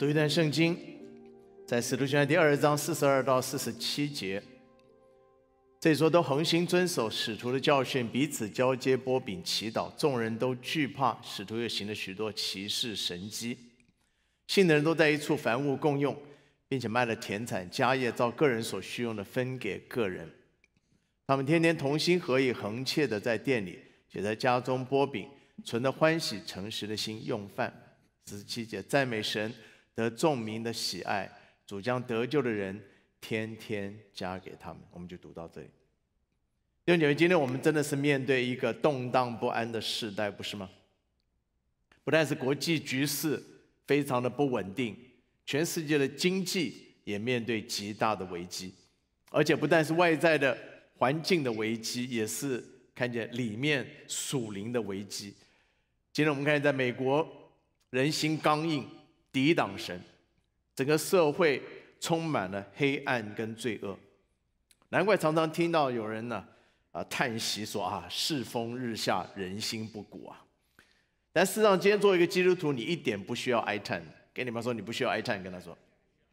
读一段圣经，在使徒行传第2章42到47节，这里说都恒心遵守使徒的教训，彼此交接擘饼祈祷，众人都惧怕，使徒又行了许多奇事神迹。信的人都在一处，凡物共用，并且卖了田产家业，照个人所需用的分给个人。他们天天同心合意，恒切的在店里，且在家中擘饼，存着欢喜诚实的心用饭。17节，赞美神，得众民的喜爱，主将得救的人天天加给他们。我们就读到这里。弟兄姐妹，今天我们真的是面对一个动荡不安的时代，不是吗？不但是国际局势非常的不稳定，全世界的经济也面对极大的危机，而且不但是外在的环境的危机，也是看见里面属灵的危机。今天我们看见在美国，人心刚硬，抵挡神，整个社会充满了黑暗跟罪恶。难怪常常听到有人叹息说世风日下，人心不古啊。但事实上，今天作为一个基督徒，你一点不需要哀叹。跟你们说，你不需要哀叹，跟他说，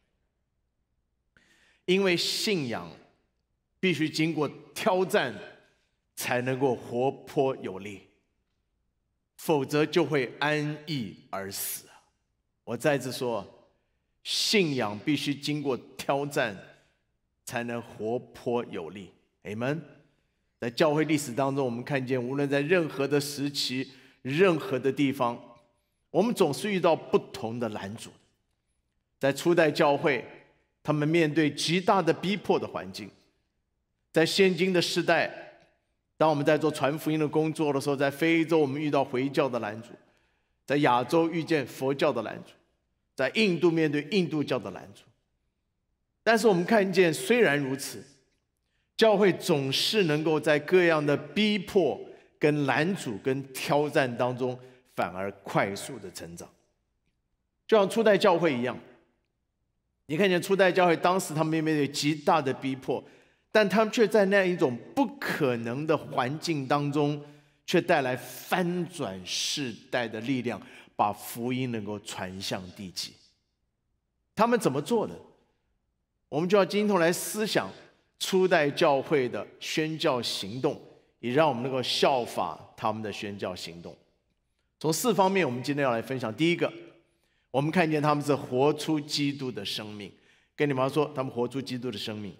因为信仰必须经过挑战，才能够活泼有力，否则就会安逸而死。我再次说，信仰必须经过挑战，才能活泼有力。Amen。在教会历史当中，我们看见，无论在任何的时期、任何的地方，我们总是遇到不同的拦阻。在初代教会，他们面对极大的逼迫的环境；在现今的时代，当我们在做传福音的工作的时候，在非洲我们遇到回教的拦阻，在亚洲遇见佛教的拦阻，在印度面对印度教的拦阻。但是我们看见，虽然如此，教会总是能够在各样的逼迫、跟拦阻、跟挑战当中，反而快速的成长。就像初代教会一样，你看见初代教会当时他们面对极大的逼迫，但他们却在那一种不可能的环境当中，却带来翻转世代的力量，把福音能够传向地极。他们怎么做的？我们就要今天来思想初代教会的宣教行动，也让我们能够效法他们的宣教行动。从4方面，我们今天要来分享。第一个，我们看见他们是活出基督的生命。跟你们说，他们活出基督的生命。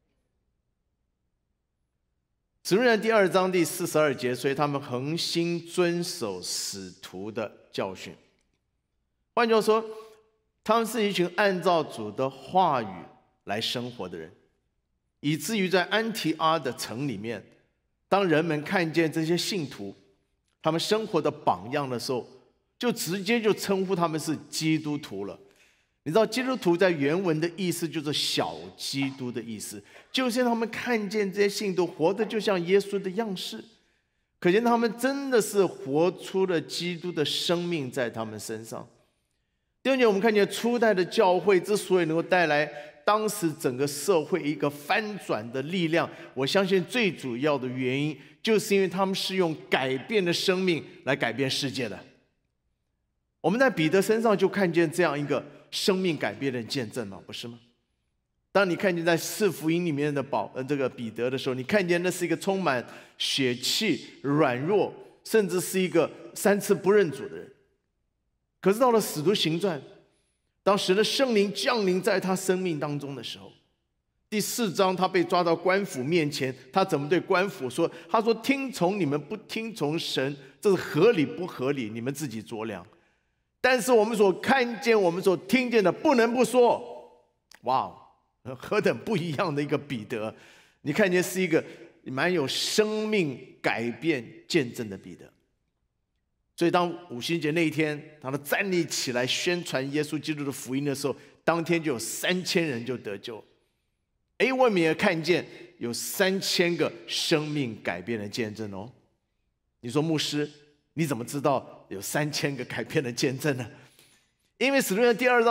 使徒行传第2章第42节，所以他们恒心遵守使徒的教训。换句话说，他们是一群按照主的话语来生活的人，以至于在安提阿的城里面，当人们看见这些信徒他们生活的榜样的时候，就直接就称呼他们是基督徒了。你知道基督徒在原文的意思就是小基督的意思，就是他们看见这些信徒活得就像耶稣的样式，可见他们真的是活出了基督的生命在他们身上。第二点，我们看见初代的教会之所以能够带来当时整个社会一个翻转的力量，我相信最主要的原因就是因为他们是用改变的生命来改变世界的。我们在彼得身上就看见这样一个生命改变的见证嘛，不是吗？当你看见在4福音里面的这个彼得的时候，你看见那是一个充满血气、软弱，甚至是一个3次不认主的人。可是到了使徒行传，当时的圣灵降临在他生命当中的时候，第4章他被抓到官府面前，他怎么对官府说？他说：听从你们不听从神，这是合理不合理？你们自己酌量。但是我们所看见、我们所听见的，不能不说，哇，何等不一样的一个彼得！你看见是一个蛮有生命改变见证的彼得。所以当五旬节那一天，当他站立起来宣传耶稣基督的福音的时候，当天就有3000人就得救。我们也看见有3000个生命改变的见证哦。你说牧师，你怎么知道有3000个改变的见证呢？因为使徒行传第2章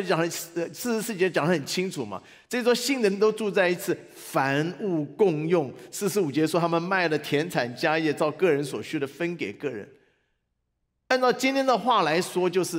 44节讲得很清楚嘛。这说信的人都住在一起，凡物共用。45节说他们卖了田产家业，照个人所需的分给个人。按照今天的话来说，就是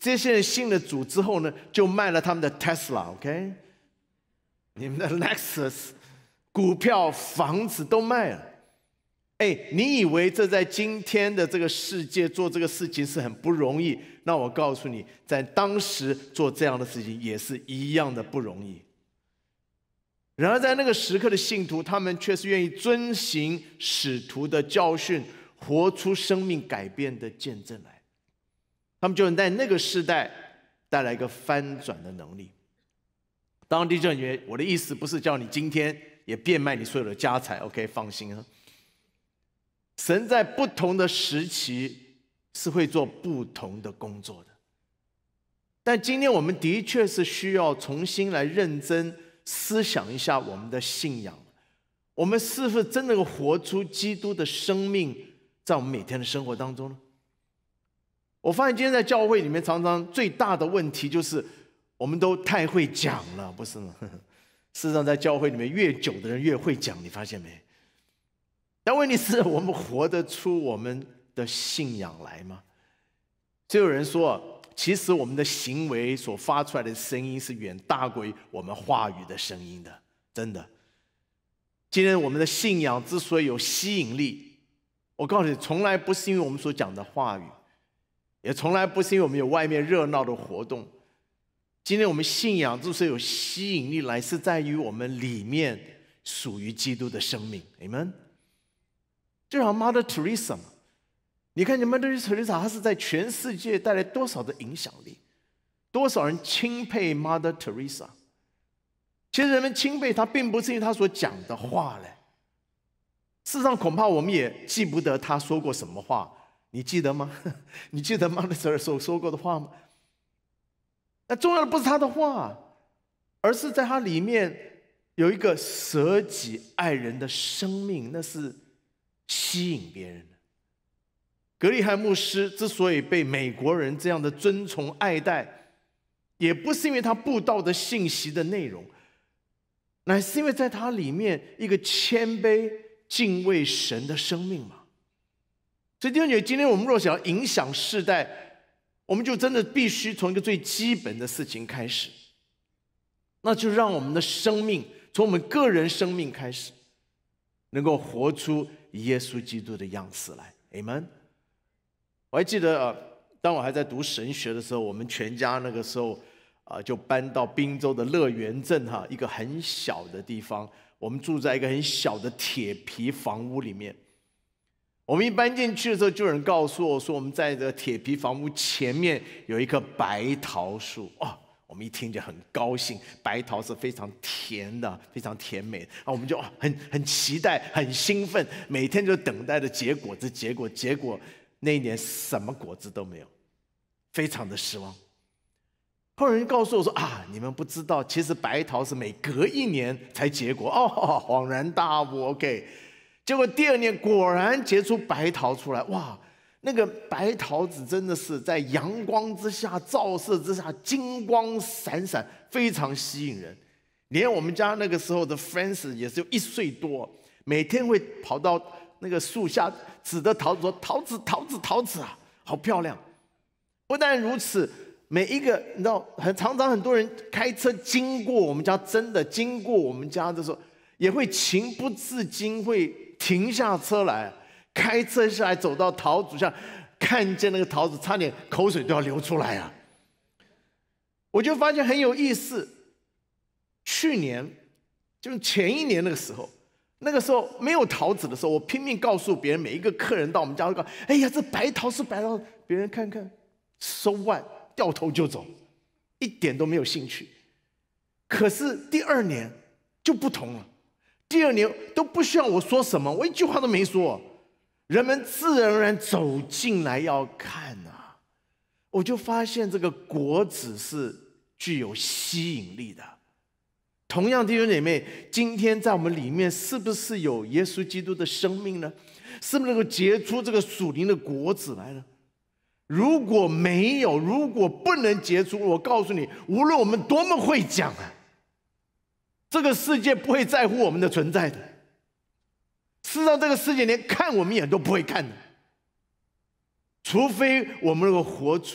这些人信了主之后呢，就卖了他们的 Tesla，OK，你们的 Lexus，股票、房子都卖了。你以为这在今天的这个世界做这个事情是很不容易？那我告诉你，在当时做这样的事情也是一样的不容易。然而在那个时刻的信徒，他们却是愿意遵行使徒的教训，活出生命改变的见证来。他们就能在那个时代带来一个翻转的能力。当然弟兄姐妹，我的意思不是叫你今天也变卖你所有的家财 ，OK， 放心啊。神在不同的时期是会做不同的工作的，但今天我们的确是需要重新来认真思想一下我们的信仰，我们是不是真能够活出基督的生命在我们每天的生活当中呢？我发现今天在教会里面常常最大的问题就是我们都太会讲了，不是吗？事实上在教会里面越久的人越会讲，你发现没？但问题是我们活得出我们的信仰来吗？就有人说，其实我们的行为所发出来的声音是远大过于我们话语的声音的，真的。今天我们的信仰之所以有吸引力，我告诉你，从来不是因为我们所讲的话语，也从来不是因为我们有外面热闹的活动。今天我们信仰之所以有吸引力来，是在于我们里面属于基督的生命。Amen。就像 Mother Teresa 嘛，你看见 Mother Teresa， 她是在全世界带来多少的影响力，多少人钦佩 Mother Teresa。其实人们钦佩她，并不是因为她所讲的话嘞。事实上，恐怕我们也记不得她说过什么话，你记得吗？你记得 Mother Teresa 说过的话吗？那重要的不是她的话，而是在她里面有一个舍己爱人的生命，那是吸引别人的。格里汉牧师之所以被美国人这样的尊崇爱戴，也不是因为他布道的信息的内容，乃是因为在他里面一个谦卑敬畏神的生命嘛。所以弟兄姐妹，今天我们若想要影响世代，我们就真的必须从一个最基本的事情开始，那就让我们的生命从我们个人生命开始，能够活出耶稣基督的样式来。 Amen。 我还记得当我还在读神学的时候，我们全家那个时候就搬到滨州的乐园镇一个很小的地方，我们住在一个很小的铁皮房屋里面。我们一搬进去的时候，就有人告诉我说，我们在这个铁皮房屋前面有一棵白桃树。我们一听就很高兴，白桃是非常甜的，非常甜美。我们就很期待，很兴奋，每天就等待着结果子。结果那一年什么果子都没有，非常的失望。后来人告诉我说你们不知道，其实白桃是每隔1年才结果。恍然大悟 ，OK。结果第2年果然结出白桃出来，哇！那个白桃子真的是在阳光之下、照射之下金光闪闪，非常吸引人。连我们家那个时候的 Francis 也是1岁多，每天会跑到那个树下指着桃子说：“桃子，桃子，桃子啊，好漂亮！”不但如此，每一个你知道，常常很多人开车经过我们家，真的经过我们家的时候，也会情不自禁会停下车来。开车下来，走到桃子下，看见那个桃子，差点口水都要流出来啊！我就发现很有意思。去年，就是前1年那个时候没有桃子的时候，我拼命告诉别人，每一个客人到我们家都告：“哎呀，这白桃是白桃。”别人看看，so what，掉头就走，一点都没有兴趣。可是第2年就不同了，第2年都不需要我说什么，我一句话都没说。人们自然而然走进来要看我就发现这个果子是具有吸引力的。同样，弟兄姐妹，今天在我们里面是不是有耶稣基督的生命呢？是不是能够结出这个属灵的果子来呢？如果没有，如果不能结出，我告诉你，无论我们多么会讲这个世界不会在乎我们的存在的。事实上，这个世界连看我们一眼都不会看的，除非我们能够活出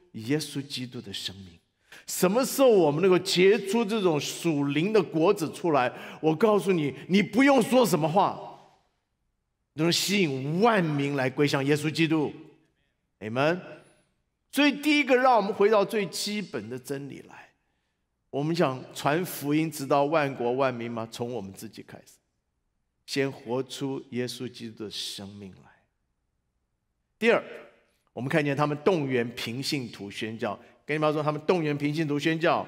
耶稣基督的生命。什么时候我们能够结出这种属灵的果子出来？我告诉你，你不用说什么话，能吸引万民来归向耶稣基督。Amen。所以第一个，让我们回到最基本的真理来。我们想传福音直到万国万民吗？从我们自己开始，先活出耶稣基督的生命来。第二，我们看见他们动员平信徒宣教。跟你们说，他们动员平信徒宣教。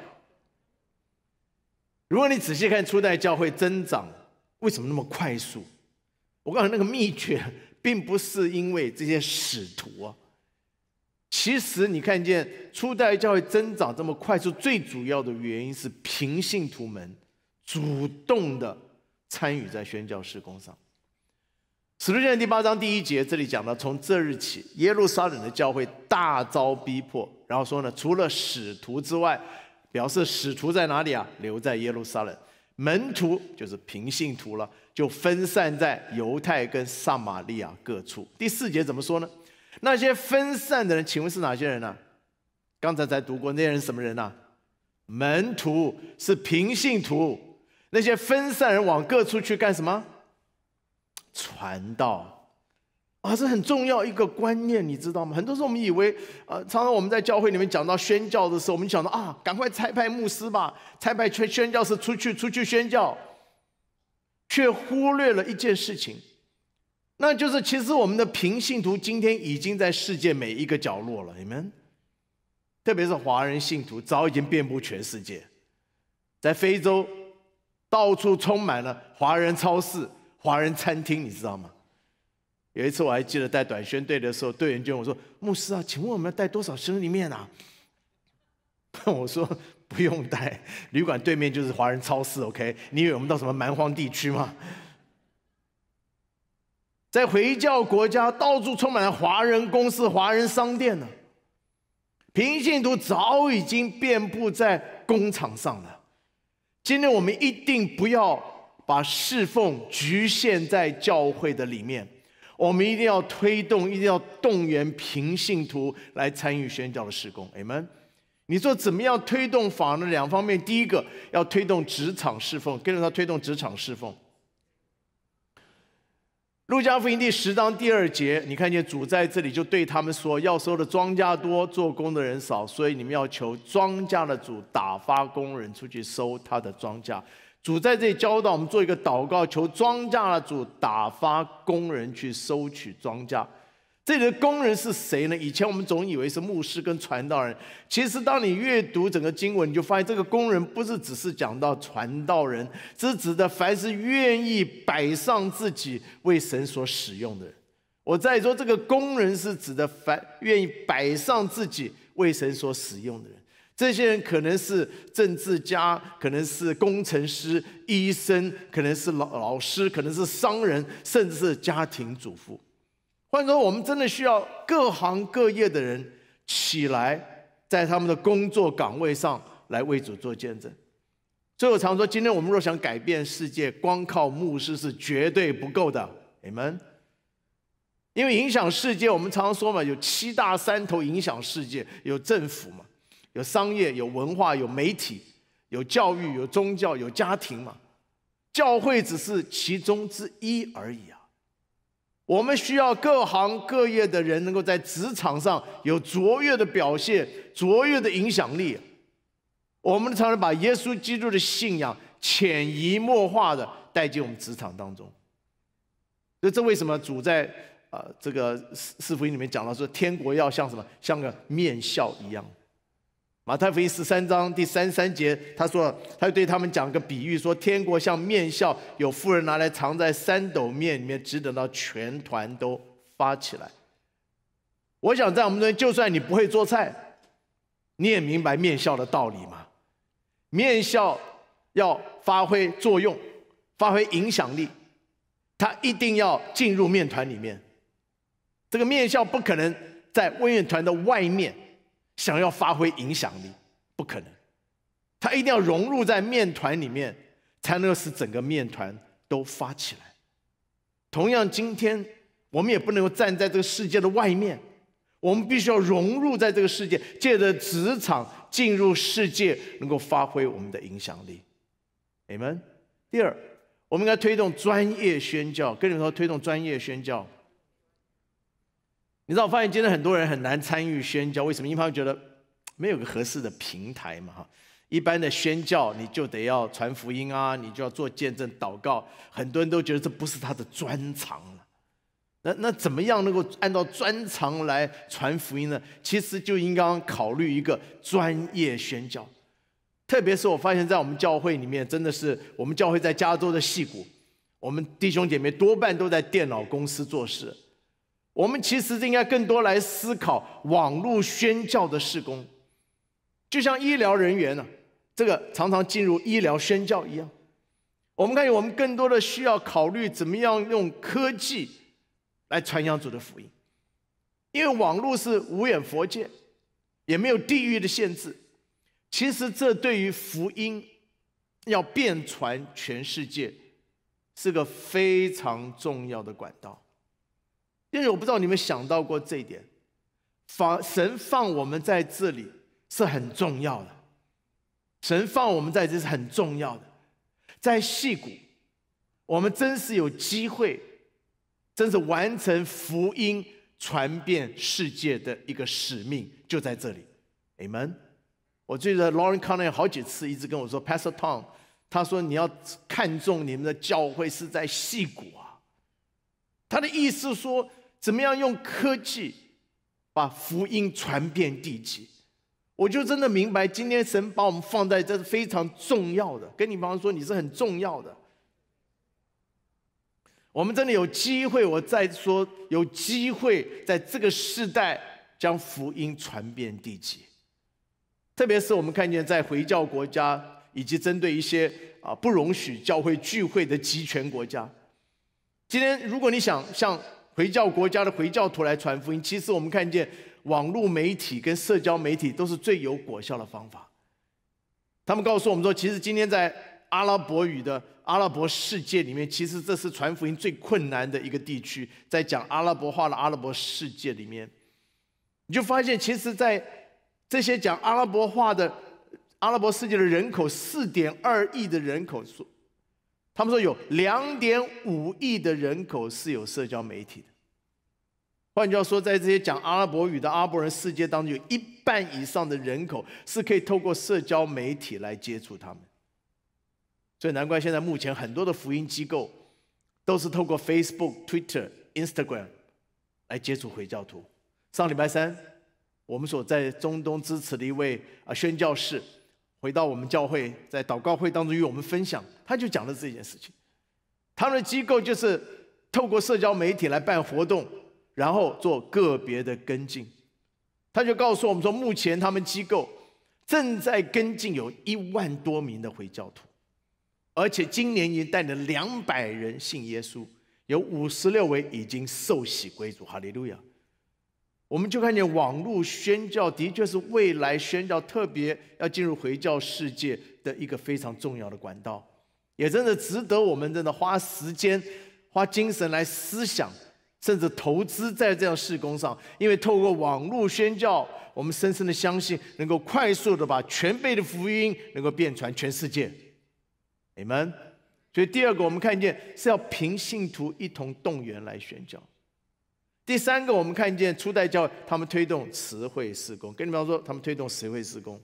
如果你仔细看初代教会增长为什么那么快速，我告诉你，那个秘诀并不是因为这些使徒啊。其实你看见初代教会增长这么快速，最主要的原因是平信徒们主动的参与在宣教事工上。使徒行传第8章第1节，这里讲到，从这日起，耶路撒冷的教会大遭逼迫。然后说呢，除了使徒之外，表示使徒在哪里啊？留在耶路撒冷。门徒就是平信徒了，就分散在犹太跟撒玛利亚各处。第4节怎么说呢？那些分散的人，请问是哪些人呢？刚才读过，那些人什么人呢？门徒，是平信徒。那些分散人往各处去干什么？传道啊，这很重要一个观念，你知道吗？很多时候我们以为，常常我们在教会里面讲到宣教的时候，我们讲到啊，赶快差派牧师吧，差派宣教士出去宣教，却忽略了一件事情，那就是其实我们的平信徒今天已经在世界每一个角落了，你们，特别是华人信徒，早已经遍布全世界，在非洲到处充满了华人超市。华人餐厅，你知道吗？有一次我还记得带短宣队的时候，队员就问我说：“牧师啊，请问我们要带多少生里面啊？”我说：“不用带，旅馆对面就是华人超市 ，OK？ 你以为我们到什么蛮荒地区吗？”在回教国家，到处充满了华人公司、华人商店呢。平信徒早已经遍布在工厂上了。今天我们一定不要把侍奉局限在教会的里面，我们一定要推动，一定要动员平信徒来参与宣教的事工。Amen。你说怎么样推动法呢？2方面，第一个要推动职场侍奉，跟着他推动职场侍奉。路加福音第10章第2节，你看见主在这里就对他们说：“要收的庄稼多，做工的人少，所以你们要求庄稼的主打发工人出去收他的庄稼。”主在这里教导我们做一个祷告，求庄稼的主打发工人去收取庄稼。这里的工人是谁呢？以前我们总以为是牧师跟传道人，其实当你阅读整个经文，你就发现这个工人不是只是讲到传道人，这是指的凡是愿意摆上自己为神所使用的人。我再说，这个工人是指的凡愿意摆上自己为神所使用的人。这些人可能是政治家，可能是工程师、医生，可能是老师，可能是商人，甚至是家庭主妇。换句话说，我们真的需要各行各业的人起来，在他们的工作岗位上来为主做见证。所以我常说，今天我们若想改变世界，光靠牧师是绝对不够的。Amen。因为影响世界，我们常常说嘛，有7大山头影响世界，有政府嘛。有商业，有文化，有媒体，有教育，有宗教，有家庭嘛。教会只是其中之一而已啊。我们需要各行各业的人能够在职场上有卓越的表现，卓越的影响力。我们常常把耶稣基督的信仰潜移默化的带进我们职场当中。所以这为什么主在这个四福音里面讲到说，天国要像什么？像个面笑一样。马太福音13章第33节，他说，他就对他们讲个比喻，说天国像面笑，有妇人拿来藏在3斗面里面，只等到全团都发起来。我想在我们这边，就算你不会做菜，你也明白面笑的道理嘛。面笑要发挥作用，发挥影响力，它一定要进入面团里面。这个面笑不可能在面团的外面想要发挥影响力，不可能，它一定要融入在面团里面，才能够使整个面团都发起来。同样，今天我们也不能够站在这个世界的外面， 我们必须要融入在这个世界，借着职场进入世界，能够发挥我们的影响力。Amen。第二，我们应该推动专业宣教。跟你们说，推动专业宣教。你知道，我发现今天很多人很难参与宣教，为什么？因为他们觉得没有个合适的平台嘛，哈。一般的宣教，你就得要传福音啊，你就要做见证、祷告。很多人都觉得这不是他的专长了。那怎么样能够按照专长来传福音呢？其实就应该考虑一个专业宣教。特别是我发现，在我们教会里面，真的是我们教会在加州的矽谷，我们弟兄姐妹多半都在电脑公司做事。我们其实应该更多来思考网络宣教的事工，就像医疗人员呢，这个常常进入医疗宣教一样。我们看见我们更多的需要考虑怎么样用科技来传扬主的福音，因为网络是无远弗届，也没有地域的限制。其实这对于福音要遍传全世界是个非常重要的管道。因为我不知道你们想到过这一点，神放我们在这里是很重要的，神放我们在这是很重要的。在矽谷，我们真是有机会，真是完成福音传遍世界的一个使命，就在这里。Amen。我记得 Lauren Conner 好几次一直跟我说 ，Pastor Tom， 他说你要看重你们的教会是在矽谷啊。他的意思说，怎么样用科技把福音传遍地极。我就真的明白，今天神把我们放在这是非常重要的。跟你朋友说，你是很重要的。我们真的有机会，我再说，有机会在这个世代将福音传遍地极。特别是我们看见在回教国家，以及针对一些不容许教会聚会的集权国家，今天如果你想向回教国家的回教徒来传福音，其实我们看见网络媒体跟社交媒体都是最有果效的方法。他们告诉我们说，其实今天在阿拉伯语的阿拉伯世界里面，其实这是传福音最困难的一个地区。在讲阿拉伯话的阿拉伯世界里面，你就发现，其实在这些讲阿拉伯话的阿拉伯世界的人口4.2亿的人口，他们说有2.5亿的人口是有社交媒体的。换句话说，在这些讲阿拉伯语的阿拉伯人世界当中，有1半以上的人口是可以透过社交媒体来接触他们。所以难怪现在目前很多的福音机构都是透过 Facebook、Twitter、Instagram 来接触回教徒。上礼拜三，我们所在中东支持的一位宣教士回到我们教会，在祷告会当中与我们分享，他就讲了这件事情。他们的机构就是透过社交媒体来办活动，然后做个别的跟进。他就告诉我们说，目前他们机构正在跟进有1万多名的回教徒，而且今年已经带了200人信耶稣，有56位已经受洗归主。哈利路亚！我们就看见网络宣教的确是未来宣教特别要进入回教世界的一个非常重要的管道，也真的值得我们真的花时间、花精神来思想，甚至投资在这样事工上。因为透过网络宣教，我们深深的相信能够快速的把全备的福音能够遍传全世界。Amen。所以第二个，我们看见是要凭信徒一同动员来宣教。第三个，我们看见初代教会他们推动词汇事工。跟你们说，他们推动词汇事工。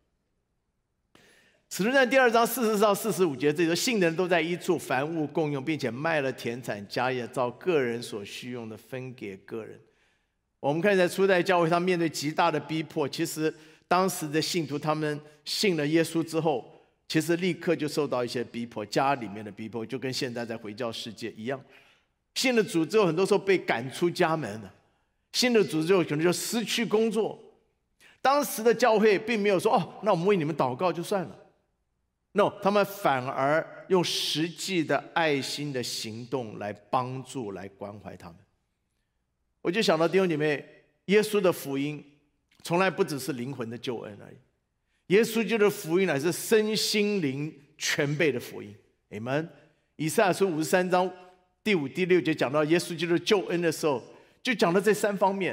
使徒行传2章44到45节，这里说信的人都在一处，凡物共用，并且卖了田产家业，照个人所需用的分给个人。我们看在初代教会，他面对极大的逼迫，其实当时的信徒他们信了耶稣之后，其实立刻就受到一些逼迫，家里面的逼迫，就跟现在在回教世界一样。信了主之后，很多时候被赶出家门了；信了主之后，可能就失去工作。当时的教会并没有说：“哦，那我们为你们祷告就算了。” No， 他们反而用实际的爱心的行动来帮助、来关怀他们。我就想到弟兄姐妹，耶稣的福音从来不只是灵魂的救恩而已，耶稣基督的福音乃是身心灵全备的福音。Amen。以赛亚书53章第5、第6节讲到耶稣基督的救恩的时候，就讲到这3方面。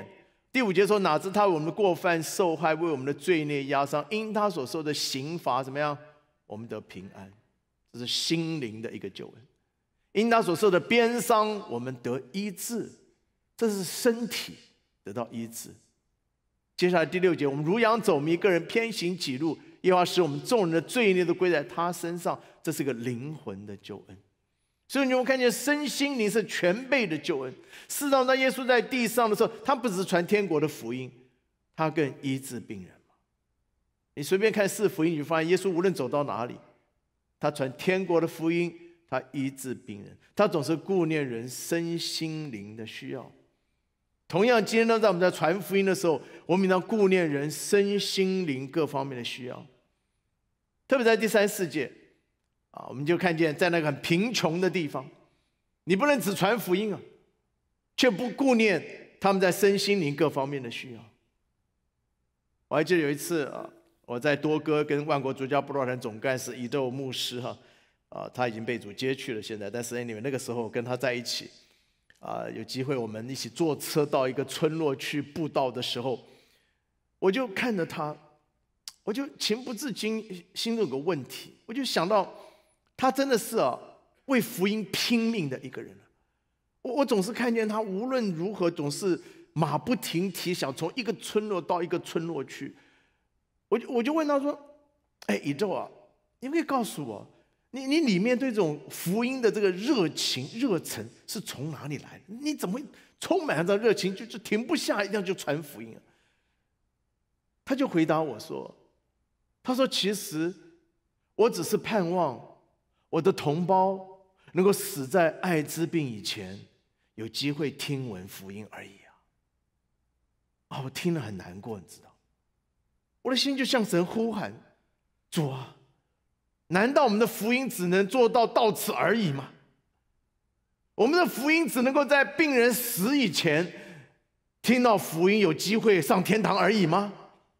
第5节说，哪知他为我们的过犯受害，为我们的罪孽压伤，因他所受的刑罚怎么样？我们得平安。这是心灵的一个救恩。因他所受的鞭伤，我们得医治，这是身体得到医治。接下来第6节，我们如羊走迷，个人偏行己路，耶和华使我们众人的罪孽都归在他身上，这是个灵魂的救恩。所以你会看见身心灵是全备的救恩。事实上，当耶稣在地上的时候，他不只是传天国的福音，他更医治病人嘛。你随便看4福音，你就发现耶稣无论走到哪里，他传天国的福音，他医治病人，他总是顾念人身心灵的需要。同样，今天呢，在我们在传福音的时候，我们要顾念人身心灵各方面的需要。特别在第3世界我们就看见在那个很贫穷的地方，你不能只传福音却不顾念他们在身心灵各方面的需要。我还记得有一次我在多哥跟万国主教布道团总干事伊豆牧师他已经被主接去了现在，但是那个时候跟他在一起有机会我们一起坐车到一个村落去布道的时候，我就看着他，我就情不自禁心中有个问题，我就想到他真的是为福音拼命的一个人。我总是看见他无论如何总是马不停蹄，想从一个村落到一个村落去。我就问他说：“宇宙你可以告诉我，你里面对这种福音的这个热情热忱是从哪里来的？你怎么会充满着热情，就停不下，一定要就传福音他就回答我说：“他说其实我只是盼望我的同胞能够死在艾滋病以前，有机会听闻福音而已我听了很难过，你知道，我的心就向神呼喊：主难道我们的福音只能做到此而已吗？我们的福音只能够在病人死以前听到福音，有机会上天堂而已吗？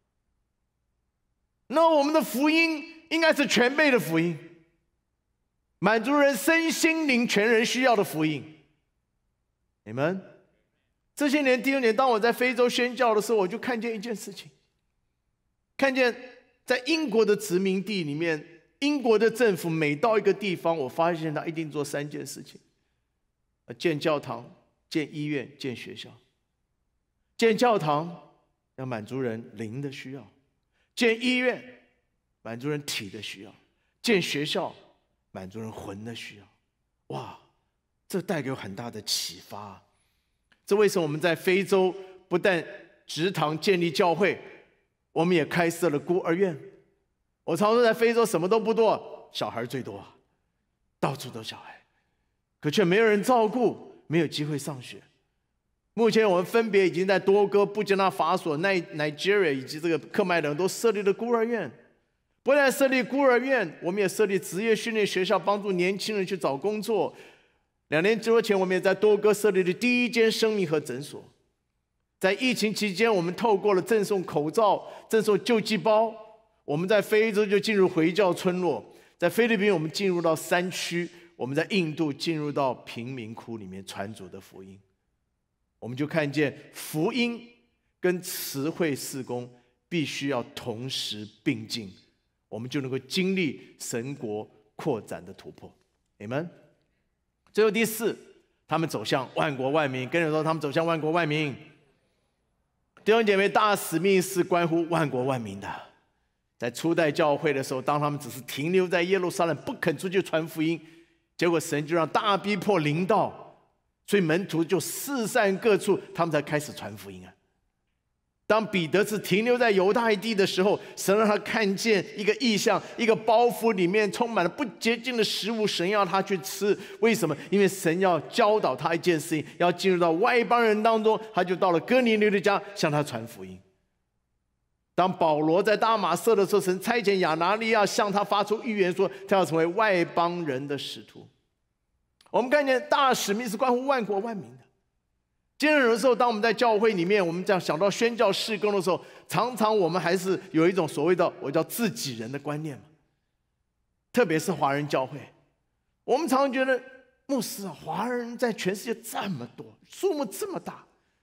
那我们的福音应该是全备的福音，满足人身心灵全人需要的福音。你们这些年第2年，当我在非洲宣教的时候，我就看见一件事情，看见在英国的殖民地里面，英国的政府每到一个地方，我发现他一定做3件事情：建教堂、建医院、建学校。建教堂要满足人灵的需要，建医院满足人体的需要，建学校满足人魂的需要。这带给我很大的启发。这为什么我们在非洲不但植堂建立教会，我们也开设了孤儿院。我常说在非洲什么都不多，小孩最多到处都小孩，可却没有人照顾，没有机会上学。目前我们分别已经在多哥、布基纳法索、Nigeria 以及这个克麦隆都设立了孤儿院。不但设立孤儿院，我们也设立职业训练学校，帮助年轻人去找工作。2年多前，我们也在多哥设立了第1间生命和诊所。在疫情期间，我们透过了赠送口罩、赠送救济包，我们在非洲就进入回教村落，在菲律宾我们进入到山区，我们在印度进入到贫民窟里面传主的福音。我们就看见福音跟慈惠事工必须要同时并进，我们就能够经历神国扩展的突破。Amen。最后第4，他们走向万国万民。跟人说，他们走向万国万民。弟兄姐妹，大使命是关乎万国万民的。在初代教会的时候，当他们只是停留在耶路撒冷，不肯出去传福音，结果神就让大逼迫临到，所以门徒就四散各处，他们才开始传福音当彼得是停留在犹太地的时候，神让他看见一个异象，一个包袱里面充满了不洁净的食物，神要他去吃。为什么？因为神要教导他一件事情，要进入到外邦人当中，他就到了哥尼流的家，向他传福音。当保罗在大马色的时候，神差遣亚拿尼亚向他发出预言，说他要成为外邦人的使徒。我们看见大使命是关乎万国万民的。今天有的时候，当我们在教会里面，我们这样想到宣教事工的时候，常常我们还是有一种所谓的我叫自己人的观念嘛。特别是华人教会，我们常常觉得牧师华人在全世界这么多，数目这么大，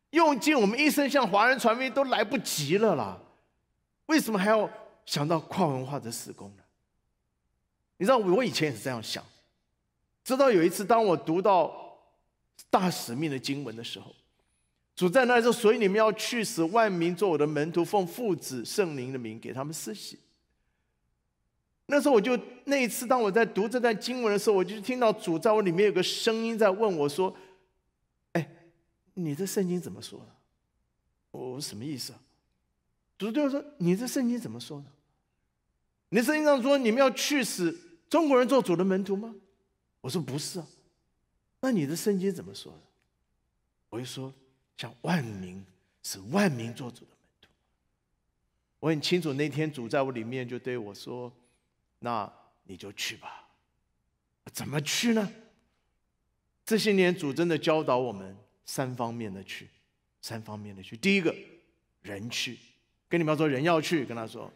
用尽我们一生向华人传福音都来不及了啦，为什么还要想到跨文化的事工呢？你知道我以前也是这样想，直到有一次当我读到大使命的经文的时候，主在那说，所以你们要去，使万民做我的门徒，奉父子圣灵的名给他们施洗。那时候那一次当我在读这段经文的时候，我就听到主在我里面有个声音在问我说，你这圣经怎么说的？我什么意思啊？主对我说，你这圣经怎么说的？你圣经上说你们要去使中国人做主的门徒吗？我说不是啊。那你的圣经怎么说的？我就说像万民，使万民做主的门徒。我很清楚那天主在我里面就对我说，那你就去吧。怎么去呢？这些年主真的教导我们三方面的去。第一个，人去，跟你们说人要去，跟他说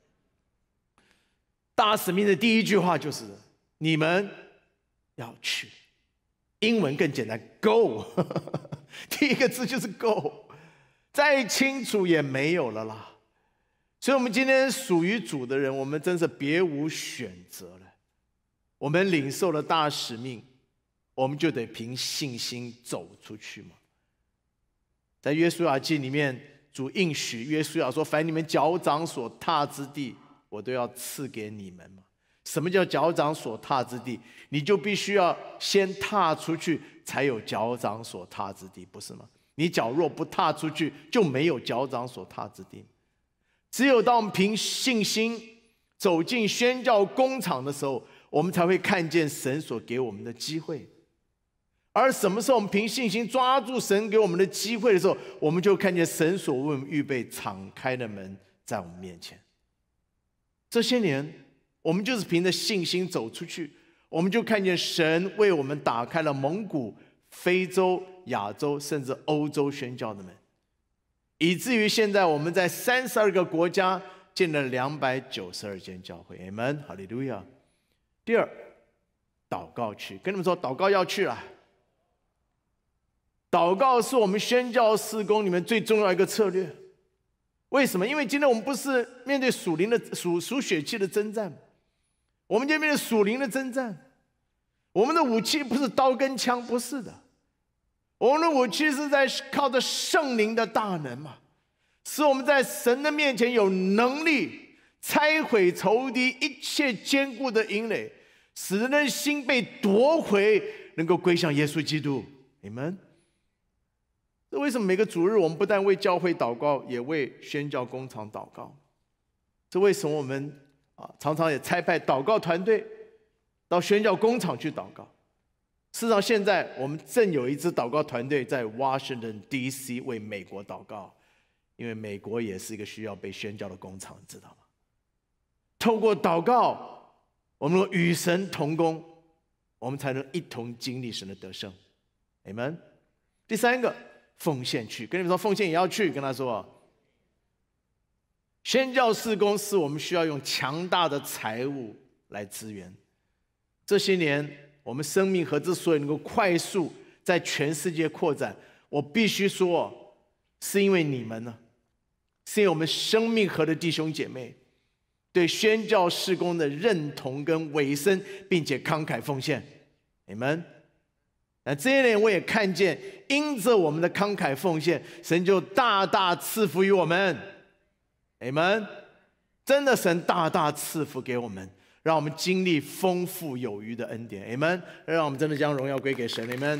大使命的第一句话就是你们要去，英文更简单 ，go 第一个字就是 go， 再清楚也没有了啦。所以我们今天属于主的人，我们真是别无选择了。我们领受了大使命，我们就得凭信心走出去嘛。在约书亚记里面，主应许约书亚说，凡你们脚掌所踏之地，我都要赐给你们嘛。什么叫脚掌所踏之地？你就必须要先踏出去，才有脚掌所踏之地，不是吗？你脚若不踏出去，就没有脚掌所踏之地。只有当我们凭信心走进宣教工厂的时候，我们才会看见神所给我们的机会。而什么时候我们凭信心抓住神给我们的机会的时候，我们就看见神所为我们预备敞开的门在我们面前。这些年我们就是凭着信心走出去，我们就看见神为我们打开了蒙古、非洲、亚洲甚至欧洲宣教的门，以至于现在我们在32个国家建了292间教会。 Amen， 哈利路亚。第二，祷告去，跟你们说祷告要去了。祷告是我们宣教事工里面最重要一个策略。为什么？因为今天我们不是面对属灵的属血气的征战，我们今天面对属灵的征战。我们的武器不是刀跟枪，不是的，我们的武器是在靠着圣灵的大能嘛，使我们在神的面前有能力拆毁仇敌一切坚固的营垒，使人的心被夺回，能够归向耶稣基督。Amen。这为什么每个主日我们不但为教会祷告，也为宣教工厂祷告？这为什么我们常常也差派祷告团队到宣教工厂去祷告？事实上，现在我们正有一支祷告团队在 Washington DC 为美国祷告，因为美国也是一个需要被宣教的工厂，知道吗？透过祷告，我们能够与神同工，我们才能一同经历神的得胜。Amen。第三个，奉献去，跟你们说奉献也要去，跟他说宣教事工是我们需要用强大的财物来支援。这些年我们生命河之所以能够快速在全世界扩展，我必须说是因为你们呢，是因为我们生命河的弟兄姐妹对宣教事工的认同跟委身，并且慷慨奉献。你们那这些年我也看见，因着我们的慷慨奉献，神就大大赐福于我们。Amen， 真的神大大赐福给我们，让我们经历丰富有余的恩典。Amen， 让我们真的将荣耀归给神。Amen。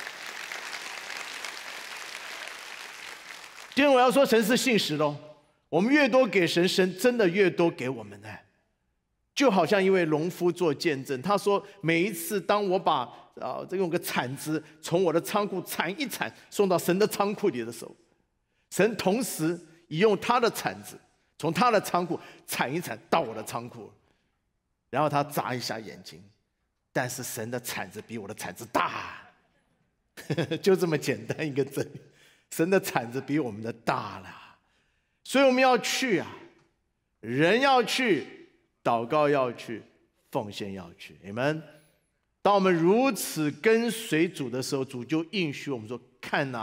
今天我要说，神是信实的，我们越多给神，神真的越多给我们呢。就好像一位农夫做见证，他说每一次当我把这用个铲子从我的仓库铲一铲送到神的仓库里的时候，神同时也用他的铲子从他的仓库铲一铲到我的仓库，然后他眨一下眼睛，但是神的铲子比我的铲子大就这么简单一个真理，神的铲子比我们的大了。所以我们要去啊，人要去，祷告要去，奉献要去。Amen。当我们如此跟随主的时候，主就应许我们说：看啊，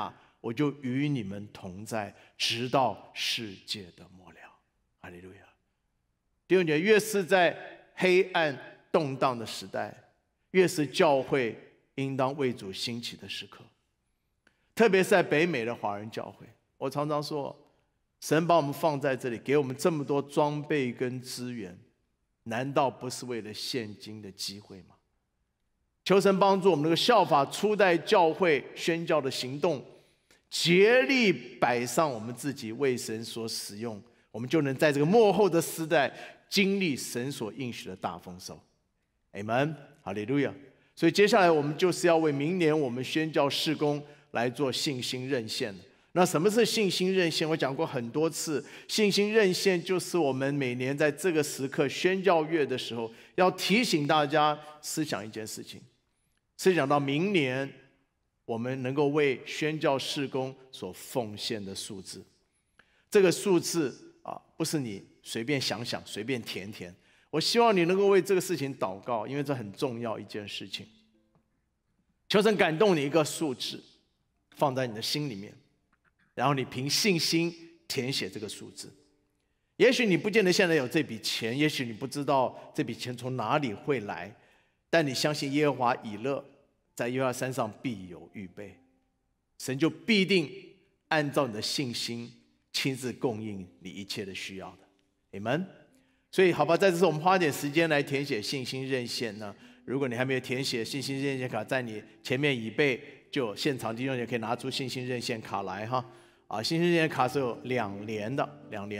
我就与你们同在，直到世界的末了。哈利路亚！弟兄姐妹，越是在黑暗动荡的时代，越是教会应当为主兴起的时刻。特别是在北美的华人教会，我常常说，神把我们放在这里，给我们这么多装备跟资源，难道不是为了现今的机会吗？求神帮助我们能够效法初代教会宣教的行动，竭力摆上我们自己为神所使用，我们就能在这个末后的时代经历神所应许的大丰收。Amen， 哈利路亚。所以接下来我们就是要为明年我们宣教事工来做信心认献。那什么是信心认献？我讲过很多次，信心认献就是我们每年在这个时刻宣教月的时候，要提醒大家思想一件事情，思想到明年我们能够为宣教事工所奉献的数字。这个数字不是你随便想想随便填填，我希望你能够为这个事情祷告，因为这很重要一件事情。求神感动你一个数字放在你的心里面，然后你凭信心填写这个数字。也许你不见得现在有这笔钱，也许你不知道这笔钱从哪里会来，但你相信耶和华以勒在耶和华山上必有预备，神就必定按照你的信心亲自供应你一切的需要的。Amen。所以好吧，在这时候我们花点时间来填写信心认献呢。如果你还没有填写信心认献卡，在你前面已备，就现场弟兄也可以拿出信心认献卡来哈。信心认献卡是有2年的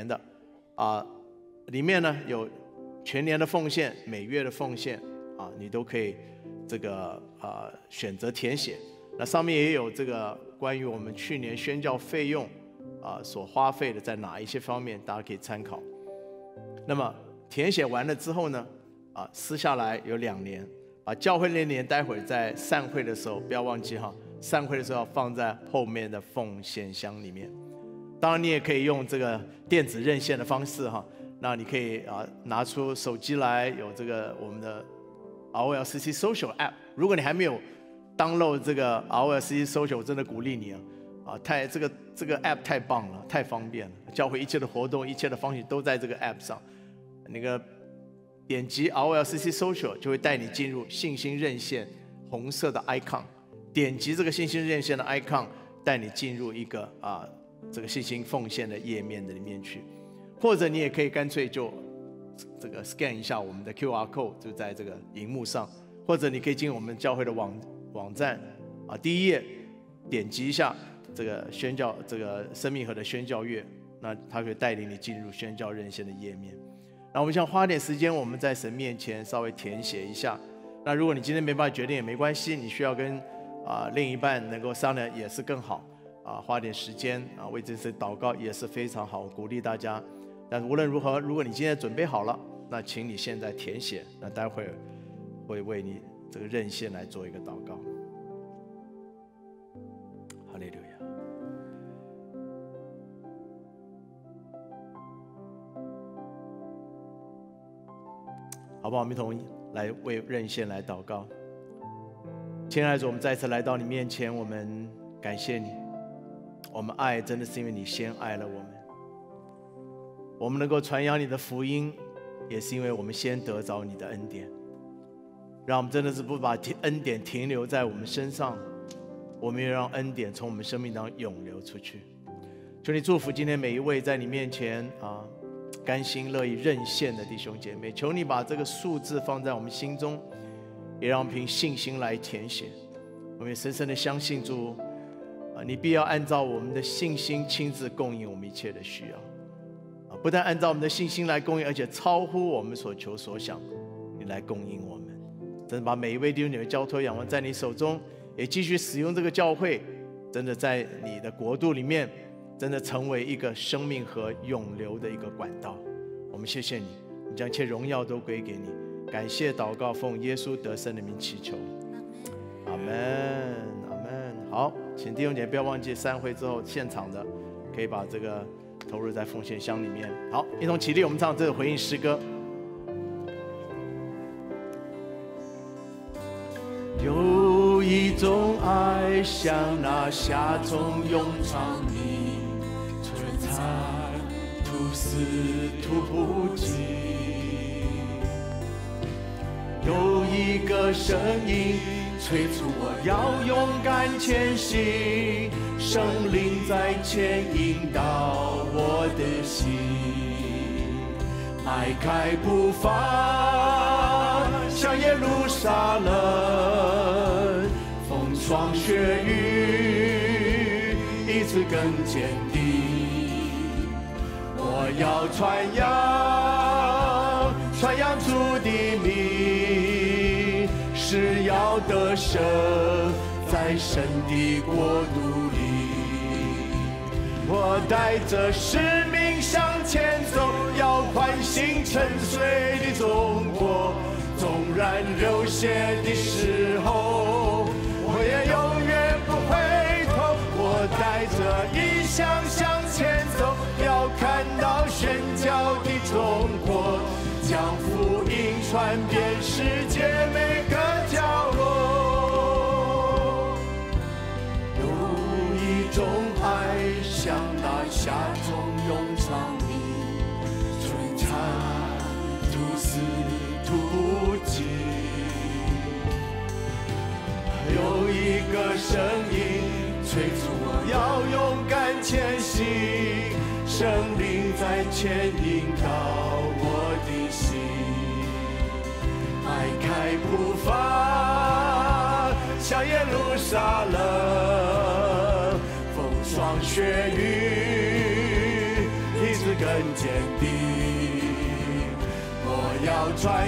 里面呢有全年的奉献、每月的奉献你都可以这个选择填写。那上面也有这个关于我们去年宣教费用所花费的在哪一些方面，大家可以参考。那么填写完了之后呢，撕下来有2年，把教会那年待会儿在散会的时候不要忘记哈，散会的时候要放在后面的奉献箱里面。当然你也可以用这个电子认献的方式哈，那你可以拿出手机来，有这个我们的 ROLCC Social App。如果你还没有 download 这个 ROLCC Social， 我真的鼓励你这个 App 太棒了，太方便了。教会一切的活动、一切的方式都在这个 App 上。那个点击 ROLCC Social 就会带你进入信心认献红色的 icon， 点击这个信心认献的 icon， 带你进入一个这个信心奉献的页面的里面去。或者你也可以干脆就这个 scan 一下我们的 QR code， 就在这个荧幕上。或者你可以进我们教会的网站第一页点击一下这个宣教这个生命河的宣教月，那它可以带领你进入宣教认献的页面。那我们想花点时间，我们在神面前稍微填写一下。那如果你今天没办法决定也没关系，你需要跟另一半能够商量也是更好花点时间为这事祷告也是非常好，我鼓励大家。但无论如何，如果你今天准备好了，那请你现在填写，那待会儿会为你这个认献来做一个祷告。哈利路亚。好不好？我们一同来为认献来祷告。亲爱的主，我们再次来到你面前，我们感谢你。我们爱真的是因为你先爱了我们。我们能够传扬你的福音，也是因为我们先得着你的恩典。让我们真的是不把恩典停留在我们身上，我们也让恩典从我们生命当中涌流出去。求你祝福今天每一位在你面前甘心乐意认献的弟兄姐妹，求你把这个数字放在我们心中，也让我们凭信心来填写。我们也深深的相信主你必要按照我们的信心亲自供应我们一切的需要不但按照我们的信心来供应，而且超乎我们所求所想，你来供应我们。真的把每一位弟兄姐妹交托仰望在你手中，也继续使用这个教会，真的在你的国度里面真的成为一个生命和永流的一个管道。我们谢谢你，你将一切荣耀都归给你。感谢祷告奉耶稣得胜的名祈求，阿们阿们。好，请弟兄姐妹不要忘记散会之后现场的可以把这个投入在奉献箱里面。好，一同起立，我们唱这个回应诗歌。有一种爱爱像那夏中涌长泥，春菜吐丝吐不尽。有一个声音催促我要勇敢前行，圣灵在牵引导我的心，迈开步伐向耶路撒冷，风霜雪雨一次更坚定。我要传扬主的名，是要得胜在神的国度里。我带着使命向前走，要唤醒沉睡的中国。纵然流血的时候，我也永远不回头。我带着异象向前走，要看到宣教的中国，将福音传遍世界每个角落。有一种爱像那夏中涌长泥，春蚕吐丝吐不尽。有一个声音催促我要勇敢前行，圣灵在牵引导我的心，迈开步伐向耶路撒冷，风霜雪雨一直更坚定。我要传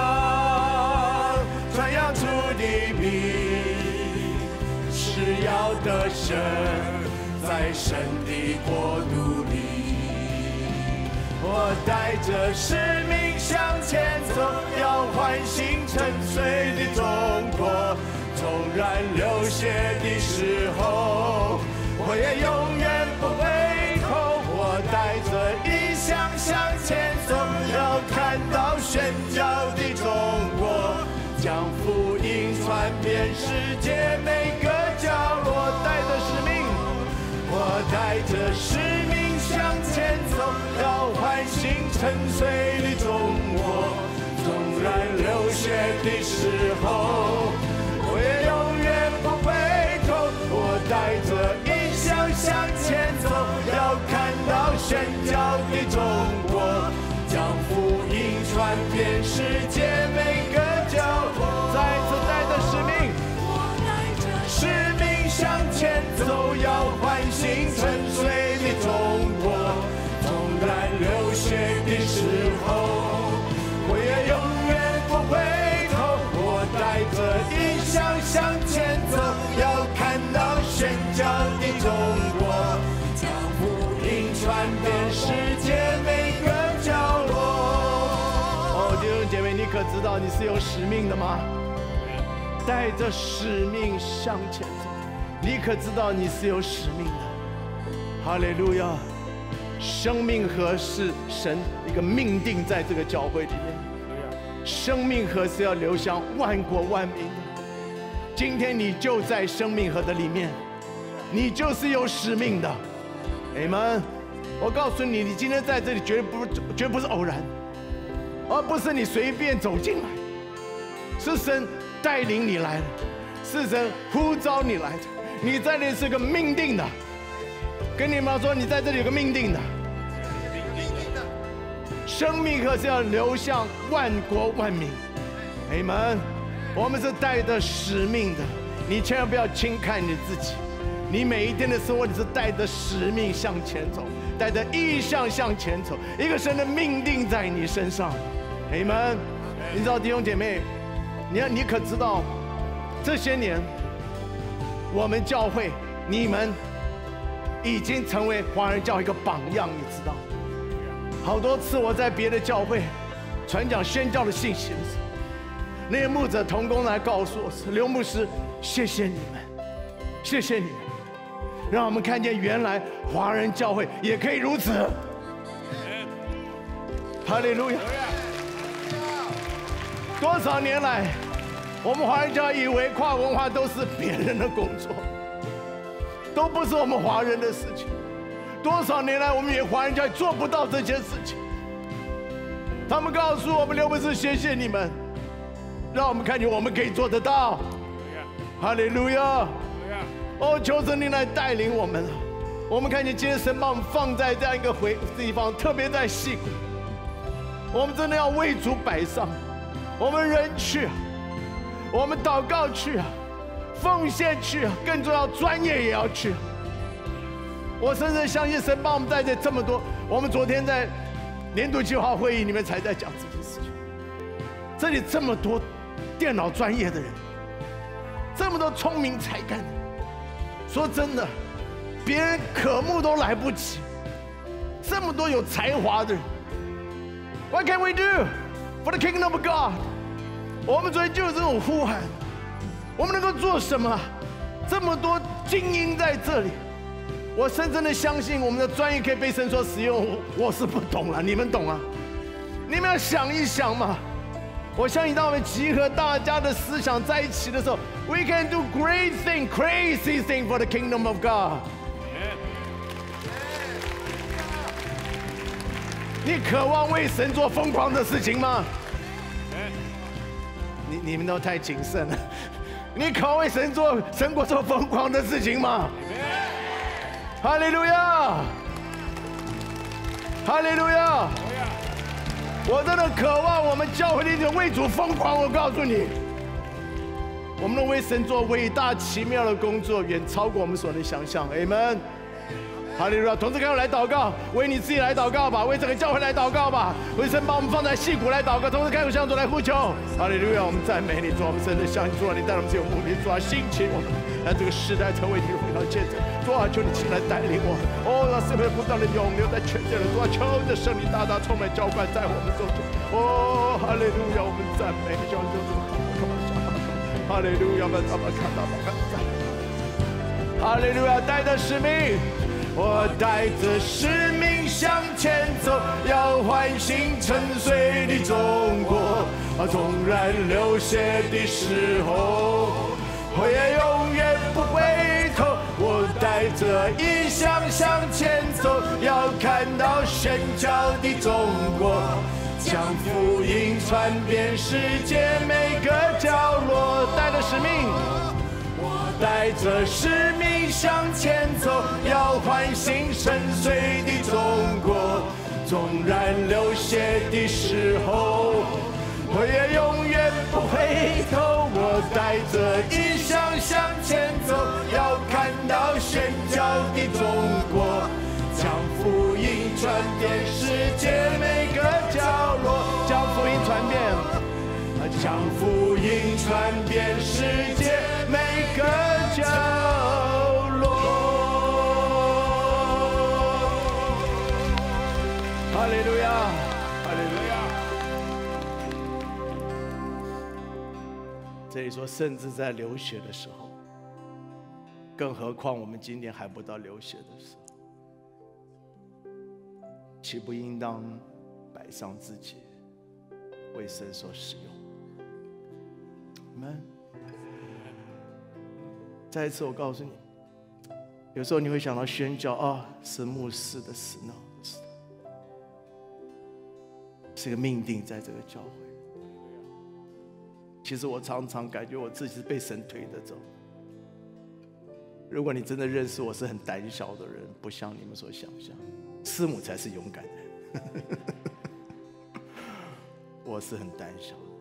扬主的名，是要得胜在神的国度里。我带着使命向前走，要唤醒沉睡的中国。纵然流血的时候，我也永远不回头。我带着异象向前走，要看到宣教的中国，将福音传遍世界每个角落。带着使命，我带着使命向前走，要唤醒沉睡的中国。纵然流血的时候，我也永远不回头。我带着异象向前走，要看到宣教的中国，将福音传遍世界每个角落。再次带着使命，使命向前走，要唤醒沉睡的中国。纵然流血的时候，我也永远不回头。我带着异象向前走，要看到宣教的中国，将福音传遍世界每个角落。哦，弟兄姐妹，你可知道你是有使命的吗？带着使命向前走，你可知道你是有使命的？哈利路亚！生命河是神一个命定在这个教会里面，生命河是要流向万国万民的。今天你就在生命河的里面，你就是有使命的。阿们！我告诉你，你今天在这里绝不是偶然，而不是你随便走进来，是神带领你来的，是神呼召你来的。你在这里是个命定的。跟你们说，你在这里有个命定的，生命河是要流向万国万民。阿们！我们是带着使命的，你千万不要轻看你自己。你每一天的生活，你是带着使命向前走，带着意向向前走，一个神的命定在你身上。阿们！你知道，弟兄姐妹，你可知道，这些年我们教会，你们已经成为华人教会一个榜样，你知道？好多次我在别的教会传讲宣教的信息的时候，那些牧者同工来告诉我，刘牧师，谢谢你们，谢谢你们，让我们看见原来华人教会也可以如此。哈利路亚！多少年来， 我们华人教会以为跨文化都是别人的工作，都不是我们华人的事情。多少年来，我们也华人教会做不到这件事情。他们告诉我们，刘牧师，谢谢你们，让我们看见我们可以做得到。哈利路亚！哦，求神您来带领我们。我们看见今天神把我们放在这样一个地方，特别在矽谷，我们真的要为主摆上，我们人去啊，我们祷告去啊，奉献去啊，更重要，专业也要去啊。我深深相信神把我们带在这么多。我们昨天在年度计划会议里面才在讲这件事情。这里这么多电脑专业的人，这么多聪明才干的人，说真的，别人渴慕都来不及。这么多有才华的人 ，What can we do for the kingdom of God？ 我们昨天就有这种呼喊，我们能够做什么？这么多精英在这里。我深深的相信我们的专业可以被神所使用，我是不懂了，你们懂啊？你们要想一想嘛。我相信当我们集合大家的思想在一起的时候 ，we can do great thing, crazy thing for the kingdom of God。你渴望为神做疯狂的事情吗？你们都太谨慎了。你渴望为神国做疯狂的事情吗？哈利路亚！哈利路亚！我真的渴望我们教会里的为主疯狂。我告诉你，我们能为神做伟大奇妙的工作，远超过我们所能想象。Amen。哈利路亚！同志，赶快来祷告，为你自己来祷告吧，为整个教会来祷告吧，为神把我们放在矽谷来祷告。同志，开口向主来呼求。哈利路亚！我们赞美你，主，我们真的相信主啊，你带我们是有目的，主啊，兴起我们，让这个时代成为你的荣耀见证。主啊，求你亲来带领我们，哦，让圣灵不断的涌流在全界的主啊，求你的圣灵大大充满浇灌在我们中间。哦，哈利路亚！我们赞美你，叫这个哈利路亚！我们看到哈利路亚！带着使命。我带着使命向前走，要唤醒沉睡的中国。纵然流血的时候，我也永远不回头。我带着异象向前走，要看到宣教的中国，将福音传遍世界每个角落。带着使命。带着使命向前走，要唤醒深邃的中国。纵然流血的时候，我也永远不回头。我带着异象向前走，要看到宣教的中国，将福音传遍世界每个角落。将福音传遍，将福音传遍世界每个角落。哈利路亚，哈利路亚。这里说，甚至在流血的时候，更何况我们今天还不到流血的时候，岂不应当摆上自己，为神所使用？再一次，我告诉你，有时候你会想到宣教啊，是牧师的事，那是个命定在这个教会。其实我常常感觉我自己是被神推着走。如果你真的认识我，是很胆小的人，不像你们所想象，师母才是勇敢人。我是很胆小的。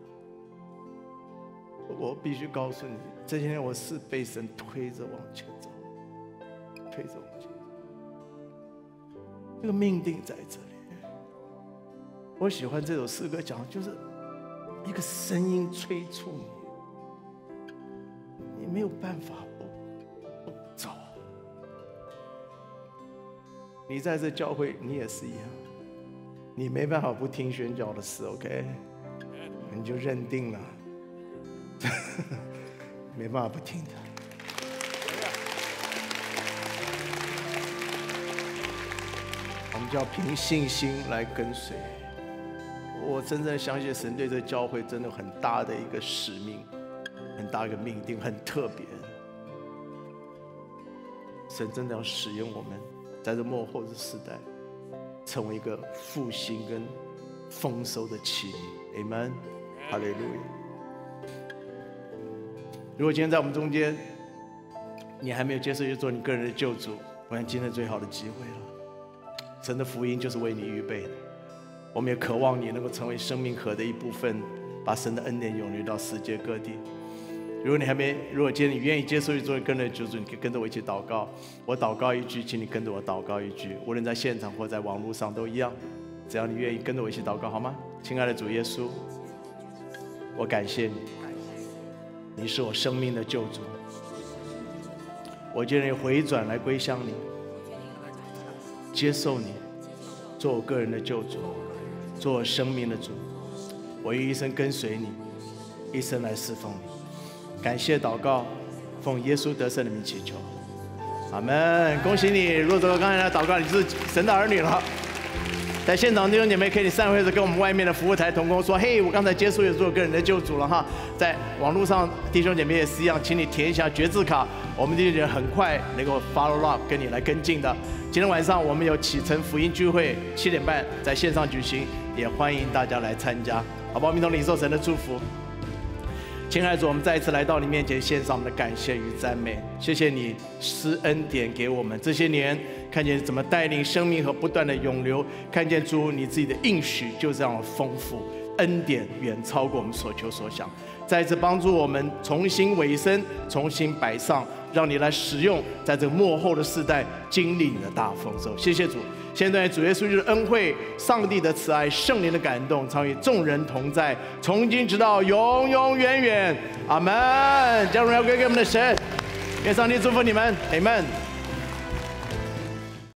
我必须告诉你，这些年我是被神推着往前走，推着往前走。这个命定在这里。我喜欢这首诗歌讲，就是一个声音催促你，你没有办法不走。你在这教会，你也是一样，你没办法不听宣教的事 ，OK？ 你就认定了。没办法不听的。我们就要凭信心来跟随。我真正相信神对这教会真的很大的一个使命， 很大一个命定，很特别。神真的要使用我们，在这末后的时代，成为一个复兴跟丰收的器皿。Amen， 哈利路亚。如果今天在我们中间，你还没有接受耶稣做你个人的救主，我想今天最好的机会了。神的福音就是为你预备的，我们也渴望你能够成为生命河的一部分，把神的恩典涌流到世界各地。如果今天你愿意接受做你个人的救主，你可以跟着我一起祷告。我祷告一句，请你跟着我祷告一句，无论在现场或在网络上都一样。只要你愿意跟着我一起祷告，好吗？亲爱的主耶稣，我感谢你，你是我生命的救主。我今天回转来归向你，接受你，做我个人的救主，做我生命的主。我愿一生跟随你，一生来侍奉你。感谢祷告，奉耶稣得胜的名祈求，阿们。恭喜你，如果说刚才的祷告，你是神的儿女了。在现场弟兄姐妹，可以散会时跟我们外面的服务台同工说：“嘿，我刚才接触也做个人的救主了哈。”在网络上弟兄姐妹也是一样，请你填一下决志卡，我们弟兄姐妹很快能够 follow up 跟你来跟进的。今天晚上我们有启程福音聚会，7点半在线上举行，也欢迎大家来参加，好不好？我们一同领受神的祝福。亲爱的主，我们再一次来到你面前，献上我们的感谢与赞美。谢谢你施恩典给我们，这些年看见怎么带领生命和不断的涌流，看见主你自己的应许就这样丰富，恩典远超过我们所求所想。再一次帮助我们重新委身，重新摆上，让你来使用，在这个末后的世代经历你的大丰收。谢谢主。现在主耶稣就是恩惠、上帝的慈爱、圣灵的感动，常与众人同在，从今直到永永远远。阿门。将荣耀归给我们的神，愿上帝祝福你们。阿门。